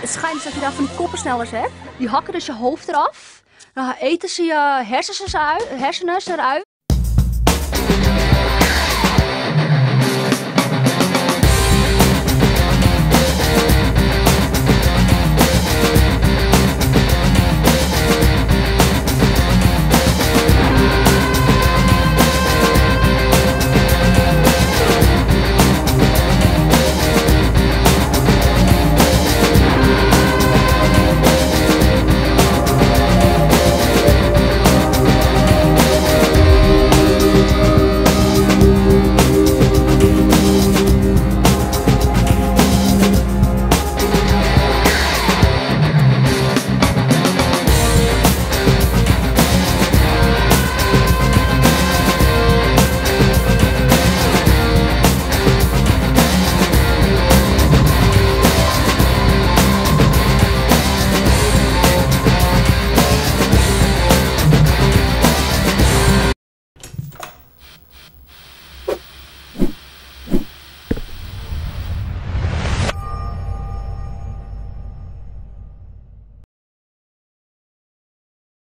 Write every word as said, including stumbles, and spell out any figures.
Het schijnt dus dat je daar van die koppensnellers hebt. Die hakken dus je hoofd eraf. Dan eten ze je hersens eruit, hersenen eruit.